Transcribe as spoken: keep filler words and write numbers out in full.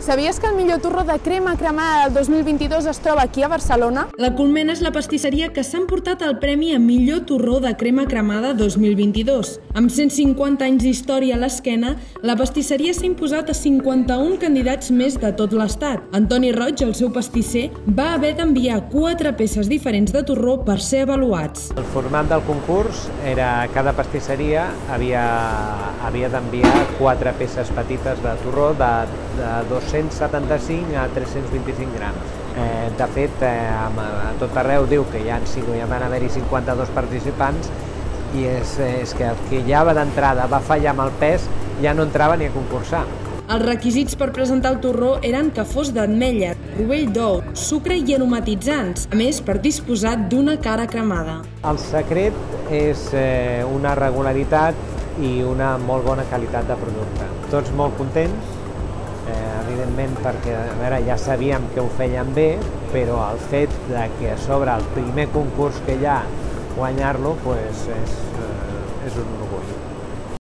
Sabies que el millor torró de crema cremada del dos mil vint-i-dos es troba aquí a Barcelona? La Colmena és la pastisseria que s'ha emportat el premi a millor torró de crema cremada dos mil vint-i-dos. Amb cent cinquanta anys d'història a l'esquena, la pastisseria s'ha imposat a cinquanta-un candidats més de tot l'estat. Antoni Roig, el seu pastisser, va haver d'enviar quatre peces diferents de torró per ser avaluats. El format del concurs era cada pastisseria havia, havia d'enviar quatre peces petites de torró de, de dos-cents setanta-cinc a tres-cents vint-i-cinc grams. Eh, de fet, eh, a tot arreu diu que ja, ja van haver-hi cinquanta-dos participants i és, és que el que ja va d'entrada va fallar amb el pes ja no entrava ni a concursar. Els requisits per presentar el torró eren que fos d'ametlla, rovell d'ou, sucre i aromatitzants, a més per disposar d'una cara cremada. El secret és eh, una regularitat i una molt bona qualitat de producte. Tots molt contents, eh, evidentment perquè a veure, ja sabíem que ho feien bé, però el fet de que a sobre el primer concurs que hi ha guanyar-lo pues, és, eh, és un orgull.